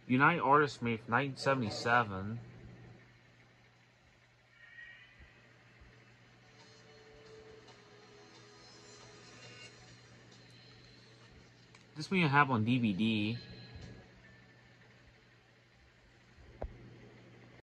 United Artists made 1977. This one you have on DVD.